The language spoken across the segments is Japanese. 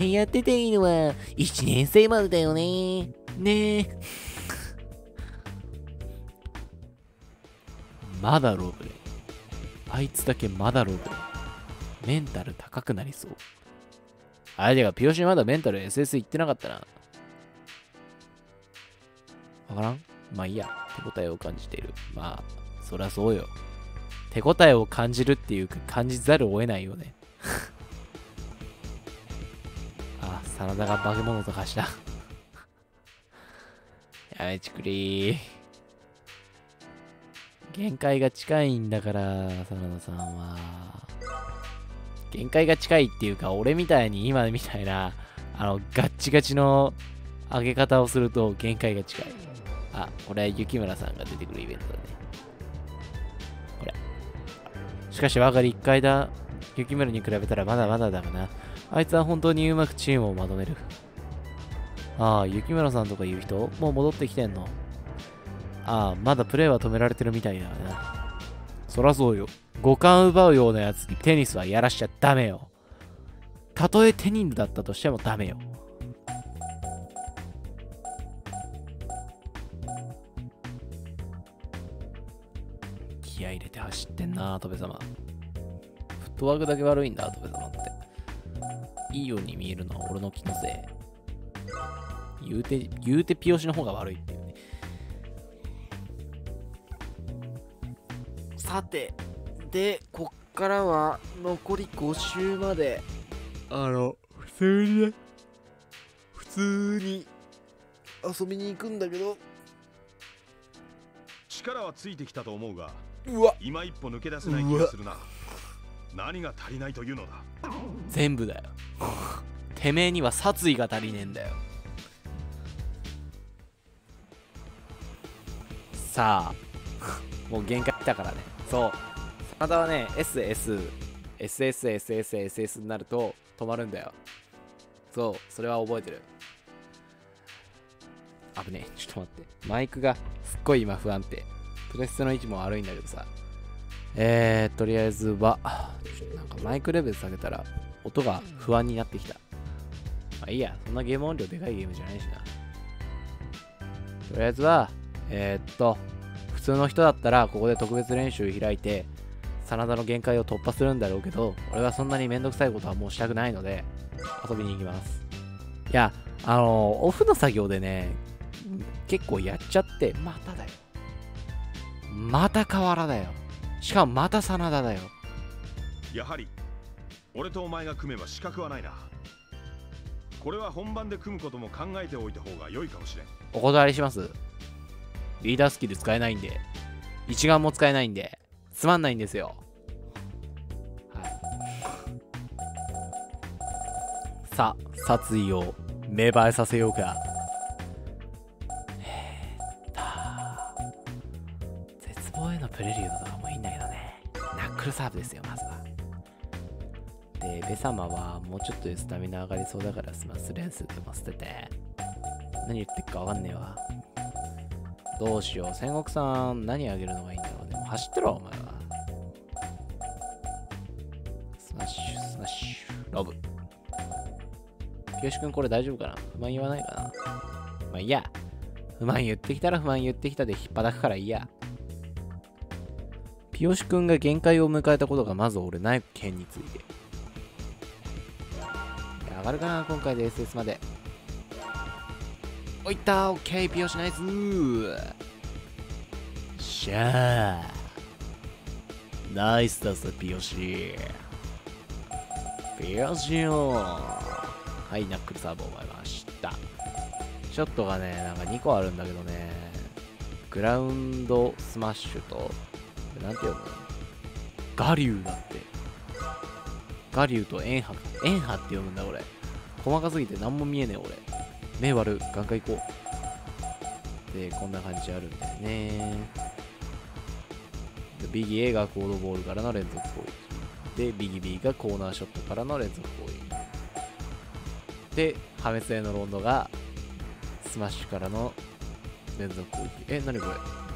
やってていいのは1年生までだよね。ねえ。まだロブレ。あいつだけまだロブレ。メンタル高くなりそう。相手がピヨシまだメンタル SS いってなかったな。わからん？まあいいや。手応えを感じている。まあ、そりゃそうよ。手応えを感じるっていうか、感じざるを得ないよね。あ、真田が化け物と化した。やめちくりー。限界が近いんだから、真田さんは。限界が近いっていうか、俺みたいに今みたいな、ガッチガチの上げ方をすると限界が近い。あ、これは雪村さんが出てくるイベントだね。これ。しかし、我がり1回だ。雪村に比べたらまだまだだがな。あいつは本当にうまくチームをまとめる。ああ、雪村さんとかいう人もう戻ってきてんの？ああ、まだプレーは止められてるみたいだな。そらそうよ。五冠奪うようなやつにテニスはやらしちゃダメよ。たとえテニンだったとしてもダメよ。気合い入れて走ってんな、戸部様。フットワークだけ悪いんだ、戸部様って。いいように見えるのは俺の気のせい。言うてピヨシの方が悪いっていうね。さて、で、こっからは残り5周まで、普通に遊びに行くんだけど、 力はついてきたと思うが、 うわ、 今一歩抜け出せない気がするな。何が足りないというのだ。 全部だよ。てめえには殺意が足りねえんだよ。さあ、もう限界来たからね。そう。真田はね、SS になると止まるんだよ。そう、それは覚えてる。危ねえ、ちょっと待って。マイクがすっごい今不安定。プレステの位置も悪いんだけどさ。とりあえずは、なんかマイクレベル下げたら音が不安になってきた。まあいいや、そんなゲーム音量でかいゲームじゃないしな。とりあえずは、普通の人だったらここで特別練習開いて、真田の限界を突破するんだろうけど、俺はそんなにめんどくさいことはもうしたくないので、遊びに行きます。いや、オフの作業でね、結構やっちゃって、まただよ。また河原だよ。しかもまた真田だよ。 やはり俺とお前が組めば資格はないな。これは本番で組むことも考えておいた方が良いかもしれん。 お断りします。リーダースキル使えないんで、一眼も使えないんで、つまんないんですよ。はい。さあ、殺意を芽生えさせようか。絶望へのプレリュードとかもいいんだけどね。ナックルサーブですよ、まずは。で、ベ様はもうちょっとでスタミナ上がりそうだからスマス練習でも捨てて。何言ってっかわかんねえわ。どうしよう。戦国さん、何あげるのがいいんだろう。でも走ってろ、お前は。スマッシュ、スマッシュ、ロブ。ピヨシ君これ大丈夫かな？不満言わないかな？まあいいや。不満言ってきたら不満言ってきたで引っ叩くからいいや。ピヨシ君が限界を迎えたことがまず俺ない件について。上がるかな今回で SS まで。おいったー、オッケー、ピヨシナイスー。しゃー。ナイスだぜ、ピヨシ。ピヨシよはい、ナックルサーブを覚えました。ショットがね、なんか2個あるんだけどね。グラウンドスマッシュと、なんて読むの？ガリューだって。ガリューとエンハ。エンハって読むんだ、俺。細かすぎて何も見えねえ、俺。目悪、ガンガン行こう。で、こんな感じあるんだよね。でビギ A がコードボールからの連続攻撃。で、ビギ B がコーナーショットからの連続攻撃。で、破滅へのロンドがスマッシュからの連続攻撃。何こ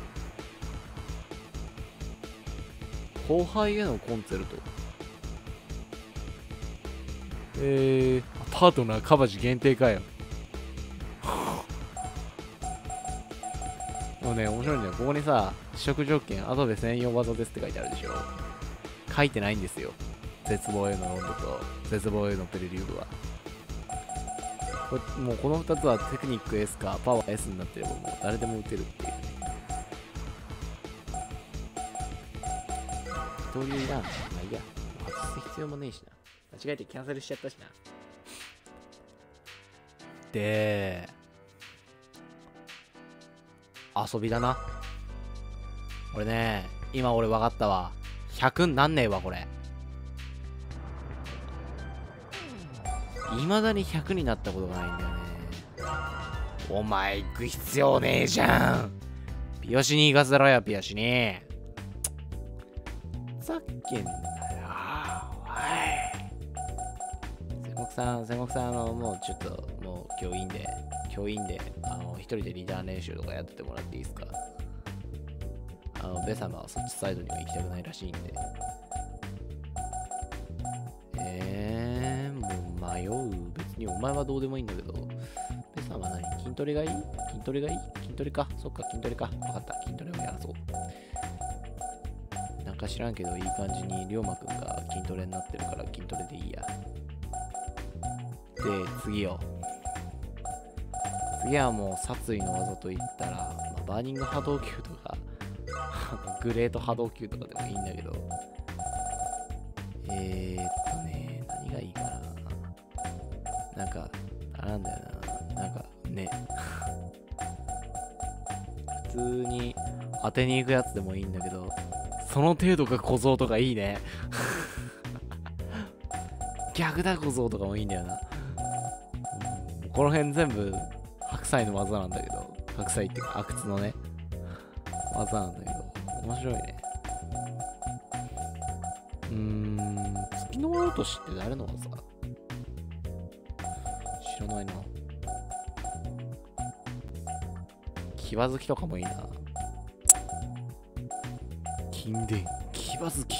れ？後輩へのコンツェルト。 パートナーカバジ限定かよ。もうね、面白いんだよ。ここにさ、試食条件、アドベ専用技ですって書いてあるでしょ。書いてないんですよ。絶望へのロンドと絶望へのプレリュードは。もうこの2つはテクニック S かパワー S になってればもう誰でも打てるっていう。一人いらん。まあいいや。外す必要もねえしな。間違えてキャンセルしちゃったしな。で、遊びだな。俺ね、今俺分かったわ。100なんねえわ、これ。未だに100になったことがないんだよね。お前行く必要ねえじゃん。ピヨシに行かせろよ、ピヨシに。ふざけんなよ。おい。仙北さん、もうちょっと、もう今日いいんで、一人でリーダー練習とかやってもらっていいですか？ベ様はそっちサイドには行きたくないらしいんで。もう迷う。別にお前はどうでもいいんだけど、ベ様は何？筋トレがいい？筋トレがいい？筋トレか。そっか、筋トレか。わかった。筋トレをやらそう。なんか知らんけど、いい感じに龍馬くんが筋トレになってるから筋トレでいいや。で、次よ。次はもう殺意の技といったら、まあ、バーニング波動球とかグレート波動球とかでもいいんだけど、何がいいかな。なんか、あれなんだよな。なんかね、普通に当てに行くやつでもいいんだけど、その程度が小僧とかいいね。逆だ小僧とかもいいんだよな。この辺全部白菜の技なんだけど、白菜っていうか阿久津のね技なんだけど、面白いね。月の落としって誰の技？知らないな。キバ好きとかもいいな。金伝キバ好き。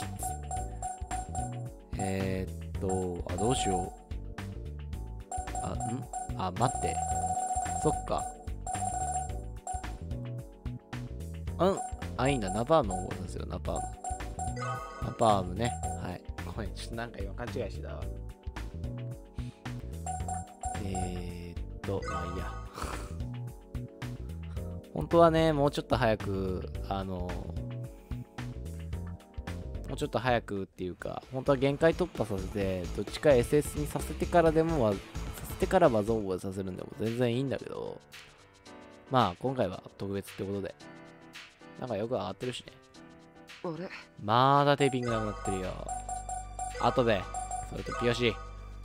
どうしよう。待って。そっか。いいんだ。ナパームの方ですよ、ナパーム。ナパームね。はい。ごめん、ちょっとなんか今勘違いしてたわ。まあいいや。本当はね、もうちょっと早く、もうちょっと早くっていうか、本当は限界突破させて、どっちか SS にさせてからでも、させてから技を覚えさせるんでも全然いいんだけど、まあ今回は特別ってことで、なんかよく上がってるしね。 あれ？ まだテーピングなくなってるよ。あとで、それとピヨシ。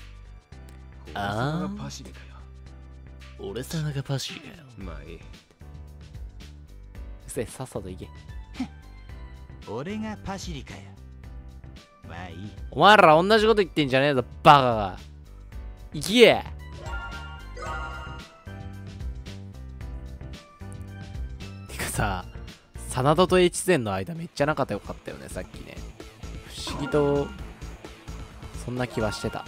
ああ、パシリかよ。 俺様がパシリかよ。 まあいい。 さっさと行け。 俺がパシリかよ。まあいい。 お前ら同じこと言ってんじゃねえぞ、バカが。行け！てかさ、真田と越前の間めっちゃ仲良かったよね、さっきね。不思議と、そんな気はしてた。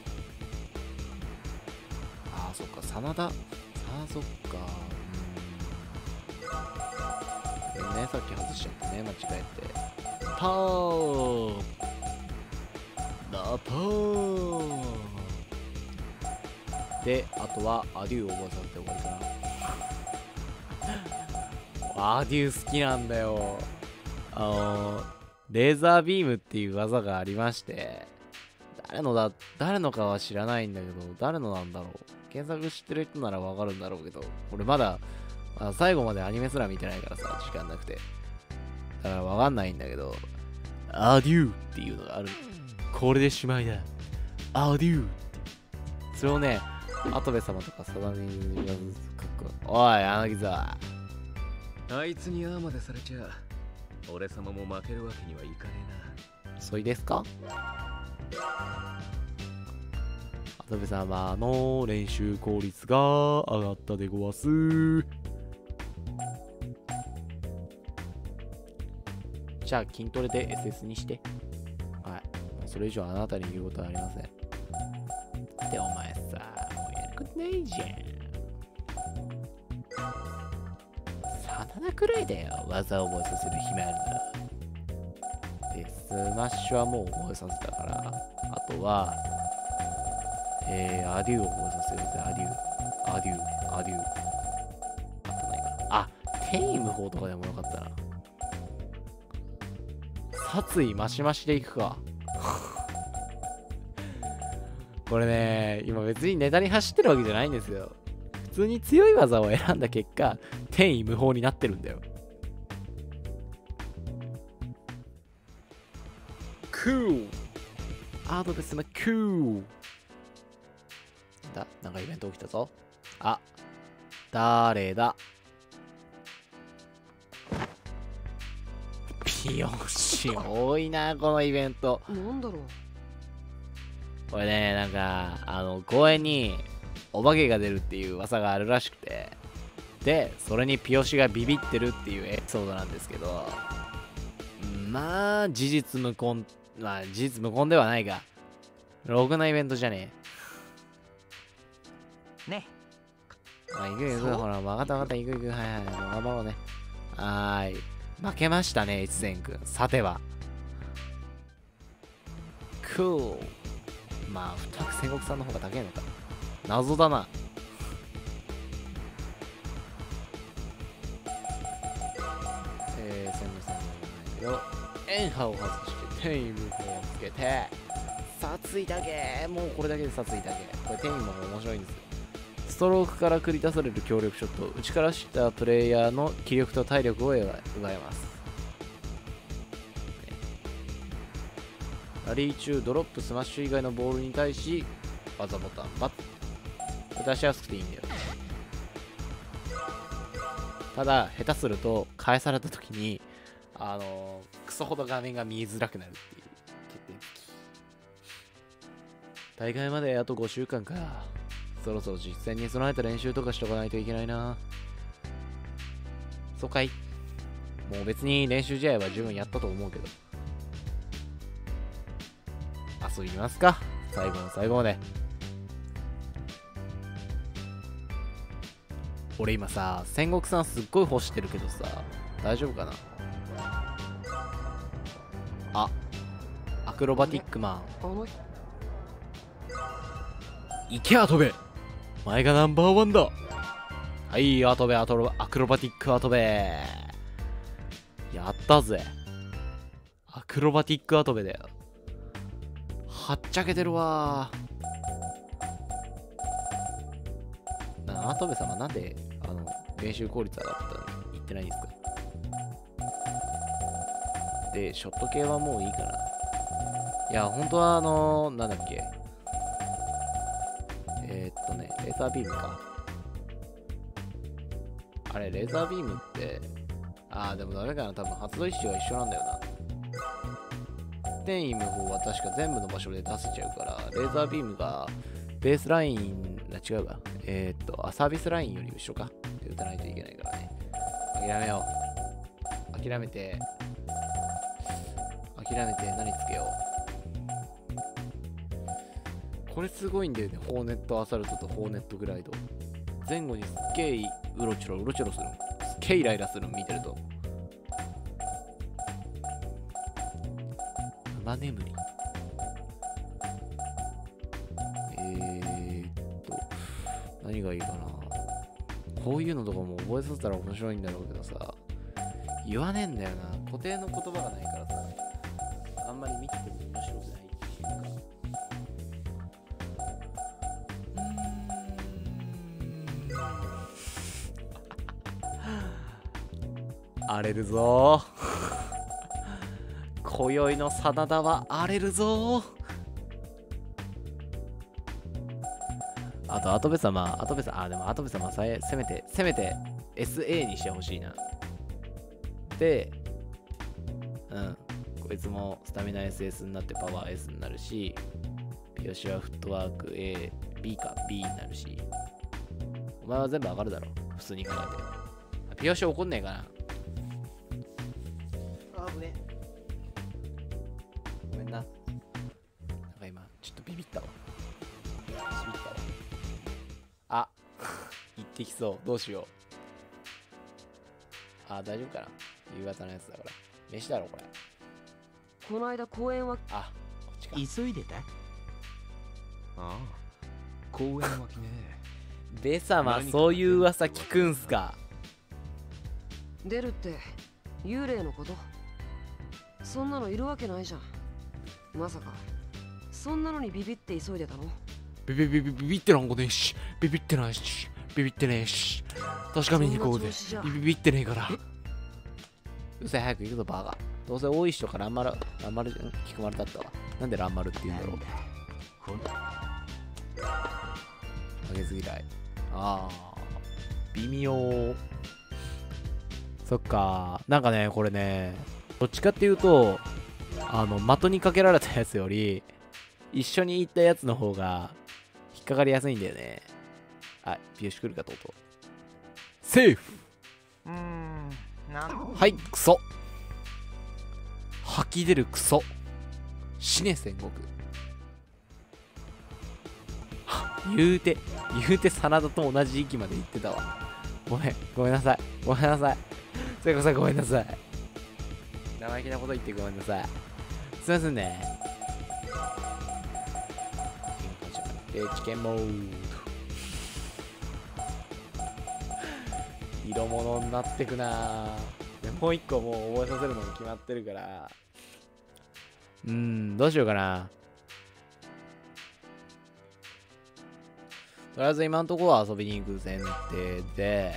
そっか、真田。そっか。ね、さっき外しちゃってね、間違えて。パーで、あとはアデューを覚えさせて終わりかな。アデュー好きなんだよ。レーザービームっていう技がありまして、誰のかは知らないんだけど、誰のなんだろう。検索知ってる人ならわかるんだろうけど、俺まだ最後までアニメすら見てないからさ、時間なくて。だからわかんないんだけど、アデューっていうのがある。これでしまいだ。アデューって。それをね、跡部様とかサダネに言わずおい、柳沢。 あいつにああまでされちゃ、俺様も負けるわけにはいかねえな。 そいですか？跡部様の練習効率が上がったでごわす。じゃあ筋トレで SS にして。はい。それ以上あなたに言うことはありません。で、お前さ、 ないじゃん。真田くらいだよ、技を覚えさせる暇あるな。で、スマッシュはもう覚えさせたから、あとは、アデューを覚えさせようぜ、アデュー。アデュー、アデュー。あとないかな。あ、天意無法とかでもよかったな。殺意マシマシでいくか。これね、今別にネタに走ってるわけじゃないんですよ。普通に強い技を選んだ結果、天意無法になってるんだよ。クーアドベスマクーなんかイベント起きたぞ。あ、誰だ。ピヨシ多いな、このイベント。 なんだろう。 これね、なんか、公園にお化けが出るっていう噂があるらしくて、で、それにピヨシがビビってるっていうエピソードなんですけど、まあ、事実無根ではないが、ろくなイベントじゃねえ。ね。 あ、行く行く、ほら、わかったわかった、行く行く、はいはい、もう頑張ろうね。はーい。負けましたね、越前くん。さては。クール。まあ、二戦国さんの方が高いのか。謎だな。千のさんのないけど、円波を外して、天意無法をつけて、殺意だけもうこれだけで殺意だけ。これ天意無法面白いんですよ。ストロークから繰り出される強力ショット、内からしたプレイヤーの気力と体力を奪えます。ラリー中、ドロップ、スマッシュ以外のボールに対し、技ボタン、バッと出しやすくていいんだよ。ただ、下手すると、返された時に、クソほど画面が見えづらくなるっていう欠点的。大会まであと5週間か。そろそろ実戦に備えた練習とかしとかないといけないな。そうかい。もう別に練習試合は十分やったと思うけど。遊びますか。最後の最後まで。俺今さ、戦国さんすっごい欲してるけどさ、大丈夫かな。あ、アクロバティックマン。行けアトベ、前がナンバーワンだ。はい、アトベ、アクロバティックアトベ。やったぜ。アクロバティックアトベだよ。はっちゃけてるわー。アトベ様なんで練習効率上がったのに言ってないんですか。で、ショット系はもういいかな。いや、本当はなんだっけ。レーザービームか。あれ、レーザービームって、でもダメかな。多分発動一種は一緒なんだよな。天意無法は確か全部の場所で出せちゃうから、レーザービームがベースライン、違うわ。サービスラインより後ろか。で打たないといけないからね。諦めよう。諦めて何つけよう。これすごいんだよね。ホーネットアサルトとホーネットグライド。前後にすっげえうろちょろする。すっげえイライラするの見てると。馬眠り。何がいいかな。こういうのとかも覚えさせたら面白いんだろうけどさ、言わねえんだよな。固定の言葉がないからさ、あんまり見てても面白くないっていうか。荒れるぞー。今宵の真田は荒れるぞー。あと、跡部様、でも跡部様せめて SA にしてほしいな。で、こいつもスタミナ SS になってパワー S になるし、ピヨシはフットワーク B になるし、お前は全部上がるだろ、普通に考えて。ピヨシ怒んねえかな。危ねえ。ごめんな。なんか今、ちょっとビビったわ。 あ行ってきそう。どうしよう。あ、大丈夫かな。夕方のやつだから。飯だろ、これ。 この間公園はあ、こっちか。 急いでた？ ああ、公園脇ね。 ベ様、そういう噂聞くんすか。 出るって幽霊のこと？そんなのいるわけないじゃん。まさかそんなのにビビって急いでたの？ ビビってなんかねえし。ビビってないし。ビビってねえし。確かめに行こうぜ。ビビってねえから。うせ、早く行くぞ、バーガー。どうせ多い人からランマル、菊丸だったわ。なんでランマルって言うんだろう。負けず嫌い。ああ、微妙。そっか。なんかね、これね、どっちかっていうと、的にかけられたやつより、一緒に行ったやつの方が、引っかかりやすいんだよね。あ、ピヨシ来るかとうとう。セーフ。はい、クソ。吐き出るクソ。死ね戦国。言うて真田と同じ域まで行ってたわ。ごめんなさい。ごめんなさい。聖子さんごめんなさい。生意気なこと言ってごめんなさい。すいませんね。チキンモード。色物になってくな。でもう一個もう覚えさせるのも決まってるから。どうしようかな。とりあえず今のところは遊びに行く前提で、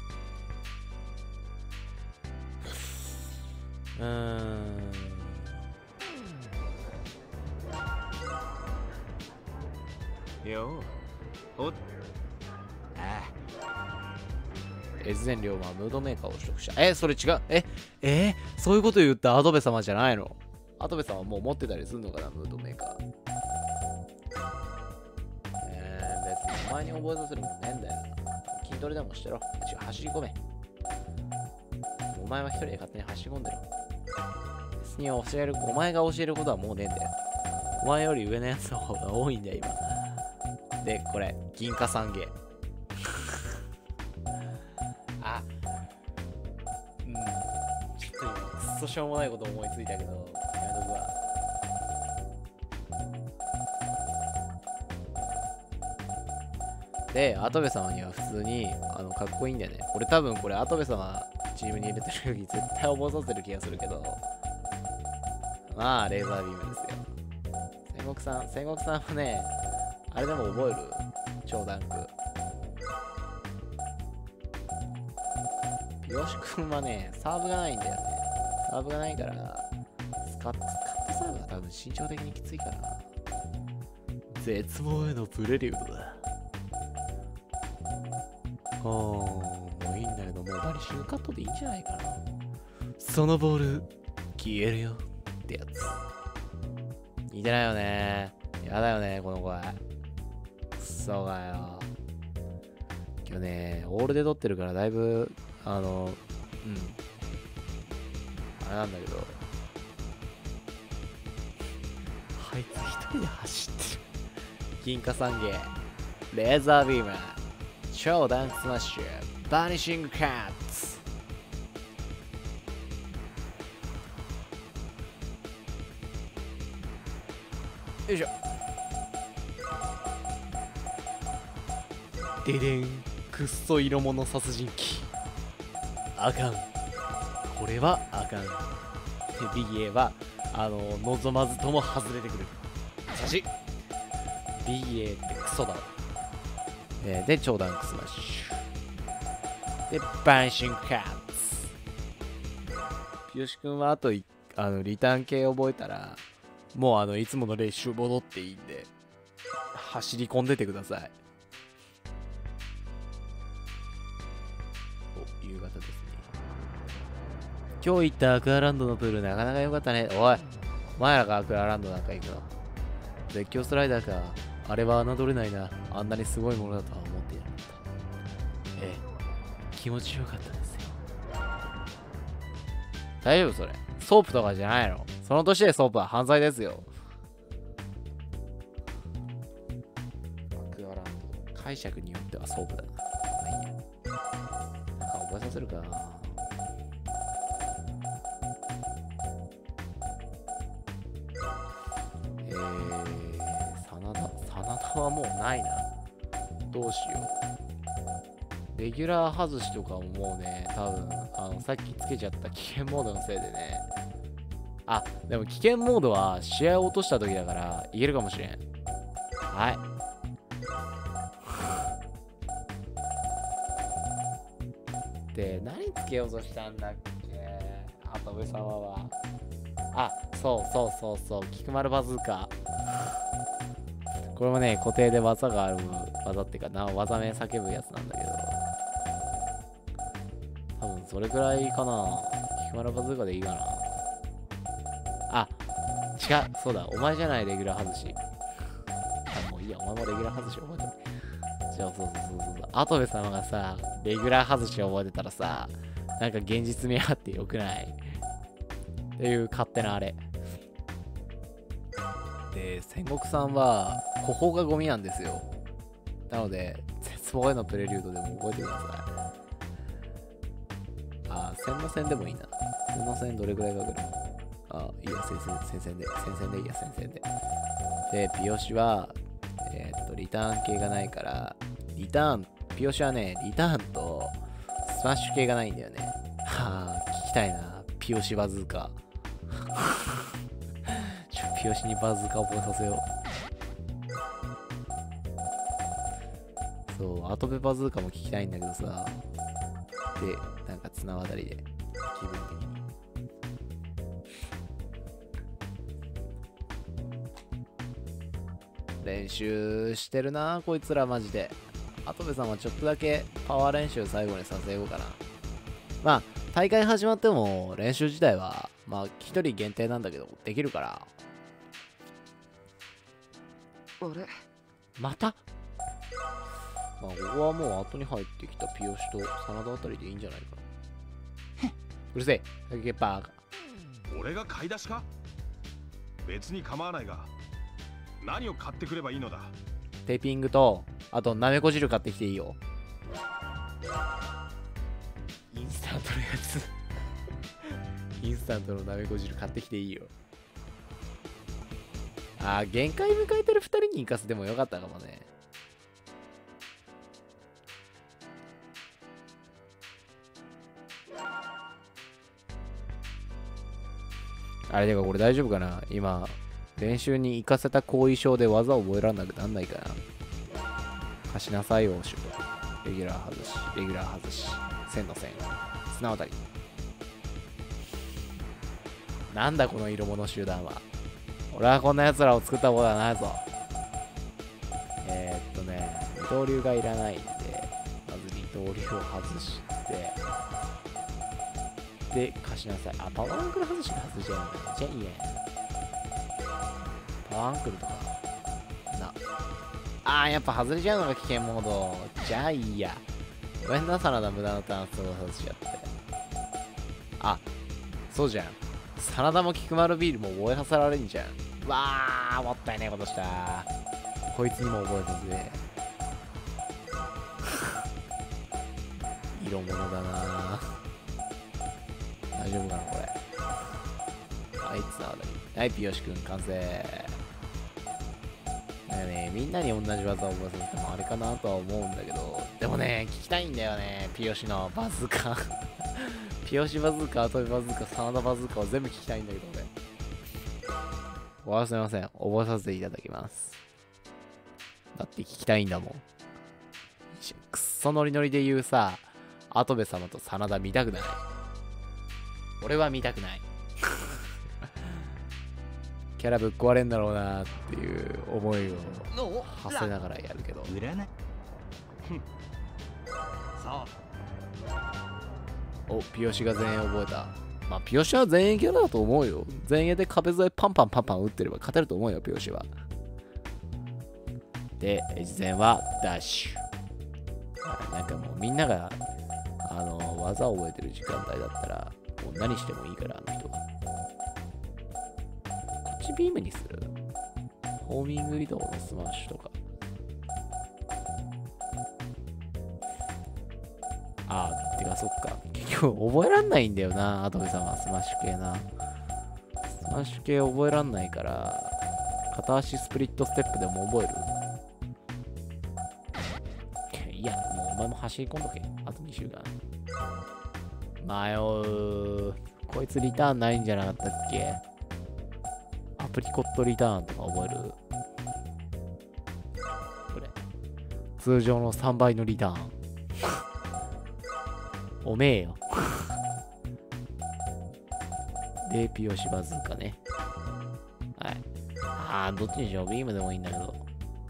よう。おっ。あ越前龍馬はムードメーカーを取得した。それ違う。そういうこと言ったアドベ様じゃないの？アドベ様はもう持ってたりするのかな、ムードメーカー。別にお前に覚えさせるもんねえんだよ。筋トレでもしてろ。走り込め。お前は一人で勝手に走り込んでろ。別にお前が教えることはもうねえんだよ。お前より上のやつの方が多いんだよ、今。で、これ、銀貨三芸。ちょっと今、くっそしょうもないこと思いついたけど、やめとくわ。で、跡部様には普通に、かっこいいんだよね。俺多分これ、跡部様、チームに入れてる時絶対覚えさせる気がするけど、まあ、レーザービームですよ。戦国さんはね、あれでも覚える？超ダンク。よしくんはね、サーブがないんだよね。サーブがないから、スカットサーブが多分身長的にきついから。絶望へのプレリュードだ。もういいんだけど、もうバリシンカットでいいんじゃないかな。そのボール、消えるよってやつ。似てないよね。やだよね、この声。くそがよ。今日ね、オールで撮ってるからだいぶ、あれなんだけど、あいつ一人で走ってる。銀貨三芸、レーザービーム、超ダンクスマッシュ、バニシングカッツ。よいしょ。ででん、くっそ色物殺人鬼。あかん。これはあかん。ビギエは望まずとも外れてくる。しかしビギエってクソだわ。で超ダンクスマッシュでバンシングカッツ。ピヨシ君はあとリターン系覚えたらもういつもの練習戻っていいんで走り込んでてください。お、夕方ですね。今日行ったアクアランドのプールなかなか良かったね。おい、お前らがアクアランドなんか行くの？絶叫スライダーか。あれは侮れないな。あんなにすごいものだとは思っていなかった。ええ、気持ちよかったですよ。大丈夫それ？ソープとかじゃないの？その年でソープは犯罪ですよ。アクアランド。 解釈によってはソープだな。まあいいや。なんか覚えさせるかな。真田はもうないな。どうしよう。レギュラー外しとかももうね、多分さっきつけちゃった危険モードのせいでね。あ、でも危険モードは試合を落とした時だからいけるかもしれん。はい。で、何つけようとしたんだっけ、跡部様は。あ、そう、菊丸バズーカ。これもね、固定で技がある、技っていうか技名叫ぶやつなんだけど。多分それくらいかな。菊丸バズーカでいいかな。あ、違う、そうだ、お前じゃないレギュラー外し。あ、もういいや、お前もレギュラー外し覚えてる。じゃあ、そう。跡部様がさ、レギュラー外し覚えてたらさ、なんか現実味あってよくないっていう勝手なあれ。で、戦国さんは、古法がゴミなんですよ。なので、絶望へのプレリュードでも覚えてください。あ、戦の戦でもいいな。戦の戦どれくらいかかる？あ、いいや、戦線でいいや、戦線で。で、ピヨシは、リターン系がないから、ピヨシはね、リターンとスマッシュ系がないんだよね。はあ、聞きたいな。ピヨシバズーカ。ピヨシにバズーカを覚えさせよう。そう、アトベバズーカも聞きたいんだけどさ。で、なんか綱渡りで、気分的に。練習してるなこいつらマジで。跡部さんはちょっとだけパワー練習最後にさせようかな。まあ大会始まっても練習自体はまあ1人限定なんだけどできるから。 あれ、 またまあここはもう後に入ってきたピヨシと真田あたりでいいんじゃないかな。うるせえゲッパーか。 俺が買い出しか？別に構わないが何を買ってくればいいのだ？ テーピングとあとなめこ汁買ってきていいよ。インスタントのやつインスタントのなめこ汁買ってきていいよ。あー、限界迎えてる2人に行かせてもよかったかもね。あれでかこれ大丈夫かな。今練習に行かせた後遺症で技を覚えられなくなんないかな。貸しなさいよ、レギュラー外し、線の線、綱渡り。なんだこの色物集団は。俺はこんな奴らを作ったことはないぞ。二刀流がいらないんで、まず二刀流を外して、で、貸しなさい。あ、パワーアンクル外しが外しちゃうんだ。じゃあいいや。パワーアンクルとかな。やっぱ外れちゃうのが危険モード。じゃあいいや。ごめんな、サラダ無駄なターンスを外しちゃって。あ、そうじゃん。サラダも菊丸ビールも覚えさせられんじゃん。わー、もったいねえことした。こいつにも覚えさせ。色物だな。大丈夫かなこれ。はい、つながり。はい、ピヨシ君完成。なんかね、みんなに同じ技を覚えさせてもあれかなとは思うんだけど、でもね、聞きたいんだよね、ピヨシのバズーカ。ピヨシバズーカ、アトビバズーカ、サナダバズーカを全部聞きたいんだけどね。すみません、覚えさせていただきます。だって聞きたいんだもん。くっそノリノリで言うさ、跡部様と真田見たくない。俺は見たくない。キャラぶっ壊れんだろうなっていう思いを馳せながらやるけど。 占いお、ピヨシが前衛覚えた。まあ、ピヨシは前衛キャラだと思うよ。前衛で壁沿いパンパン打ってれば勝てると思うよ、ピヨシは。で、越前はダッシュ。なんかもうみんなが、技を覚えてる時間帯だったら、もう何してもいいから、あの人は。こっちビームにする？ホーミング移動のスマッシュとか。 てかそっか。結局覚えらんないんだよな、アトベさんはスマッシュ系な。スマッシュ系覚えらんないから、片足スプリットステップでも覚える？いや、もうお前も走り込んどけ。あと2週間。迷う。こいつリターンないんじゃなかったっけ？アプリコットリターンとか覚える？これ。通常の3倍のリターン。おめえよ。で、ピヨシバズーカね。はい。どっちにしよう。ビームでもいいんだけど。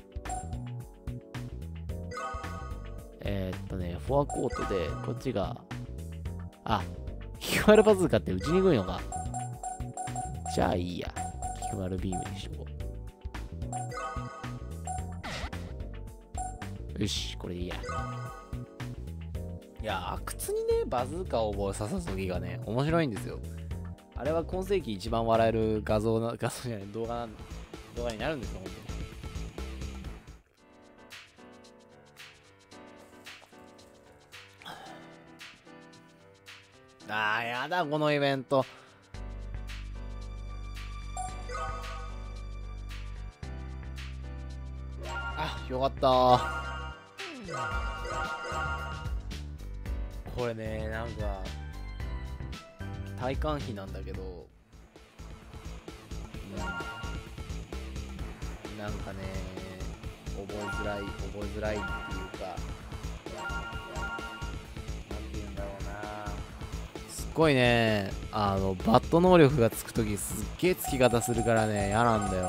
フォアコートで、こっちが、キクマルバズーカってうちに来るのか。じゃあいいや。キクマルビームにしとこう。よし、これでいいや。いや、阿久津にね、バズーカを覚えさせた時がね、面白いんですよ。あれは今世紀一番笑える画像じゃない、動画になるんですよ、本当に。やだ、このイベント。よかったこれね、なんか、体感費なんだけど、なんかね、覚えづらいっていうか、なんて言うんだろうな。すっごいね、バット能力がつくときすっげえつき方するからね、嫌なんだよ。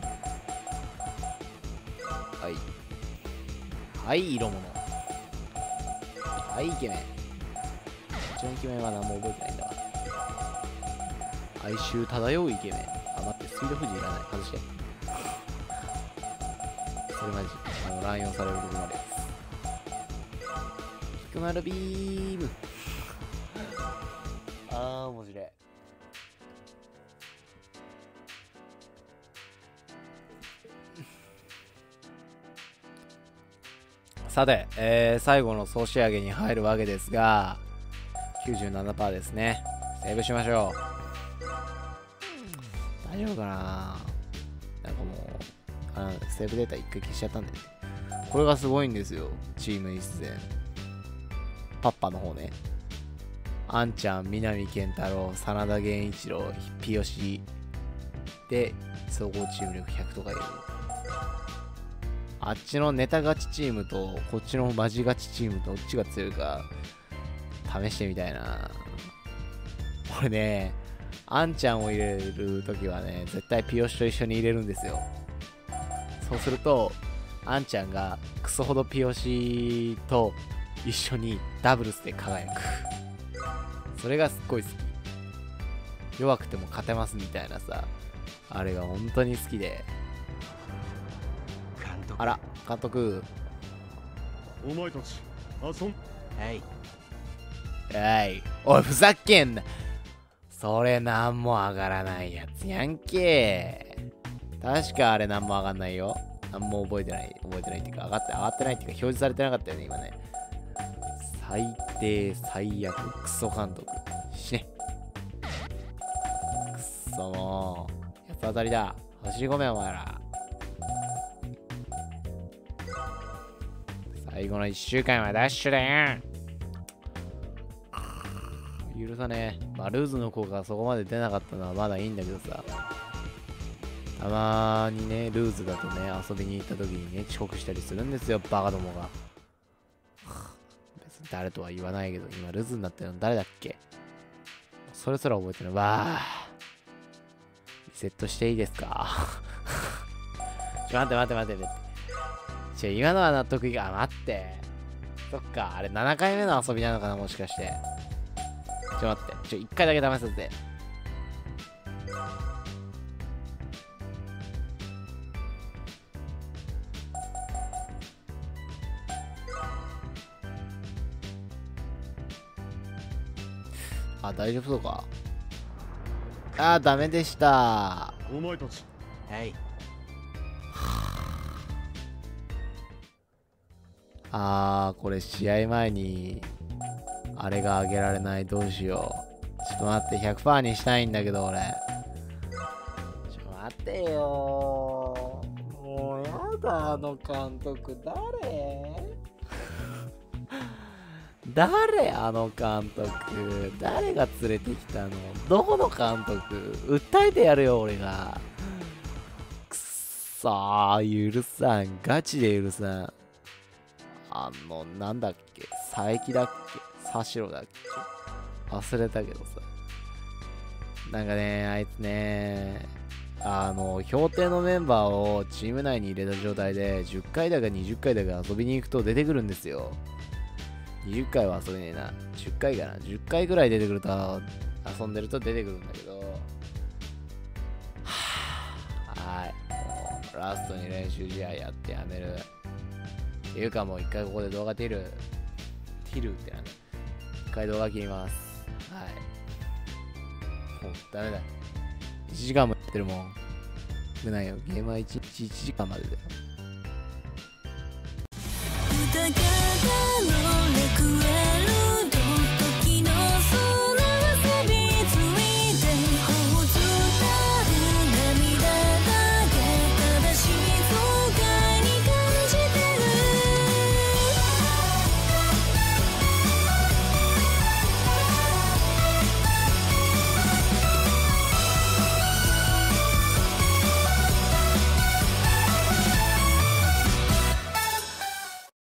はい、色物。はい、イケメン。一応イケメンは何も覚えてないんだわ。哀愁漂うイケメン。待って、スピード富士いらない。外して。それマジ。乱用されるとこまでです。キクマルビーム。面白い。さて、最後の総仕上げに入るわけですが、97% ですね。セーブしましょう。大丈夫かな。なんかもう、セーブデータ一回消しちゃったんだよね。これがすごいんですよ。チーム一戦。パッパの方ね。あんちゃん、南健太郎、真田源一郎、ピヨシで、総合チーム力100とかいる。あっちのネタ勝ちチームと、こっちのマジ勝ちチームとどっちが強いか、試してみたいな。これね、あんちゃんを入れるときはね、絶対ピヨシと一緒に入れるんですよ。そうすると、あんちゃんがクソほどピヨシと一緒にダブルスで輝く。それがすっごい好き。弱くても勝てますみたいなさ、あれが本当に好きで。あら、監督。 お前たち、はい。 おい、ふざけんな。それなんも上がらないやつやんけ。確かあれなんも上がんないよ。なんも覚えてないっていうか、上がってないっていうか、表示されてなかったよね、今ね。最低、最悪、クソ監督。死ね。くそもう。やつ当たりだ。走り込め、お前ら。最後の1週間はダッシュだよ。許さねえ。まあ、ルーズの効果がそこまで出なかったのはまだいいんだけどさ。たまにね、ルーズだとね、遊びに行った時にね、遅刻したりするんですよ、バカどもが。別に誰とは言わないけど、今ルーズになってるの誰だっけ？それすら覚えてない。わー。リセットしていいですか？待って。今のは納得いか。待って。そっか、あれ7回目の遊びなのかな、もしかして。待って。1回だけ試させて。大丈夫そうか。ダメでした。 お前たち。 これ試合前にあれがあげられない。どうしよう。ちょっと待って、100% にしたいんだけど、俺。ちょっと待ってよ。もうやだ、あの監督、誰あの監督。誰が連れてきたの？どこの監督？訴えてやるよ、俺が。くっそー、許さん。ガチで許さん。なんだっけ？佐伯だっけ？佐代だっけ？忘れたけどさ。なんかね、あいつね、評定のメンバーをチーム内に入れた状態で、10回だか20回だか遊びに行くと出てくるんですよ。20回は遊べねえな。10回かな。10回ぐらい出てくると、遊んでると出てくるんだけど、はい。もう、ラストに練習試合やってやめる。っていうかもう一回ここで動画ティルってなんだ。一回動画切ります。はい。もうダメだ。1時間もやってるもん。少ないよ。ゲームは1日1時間までだよ。 歌方のレクエ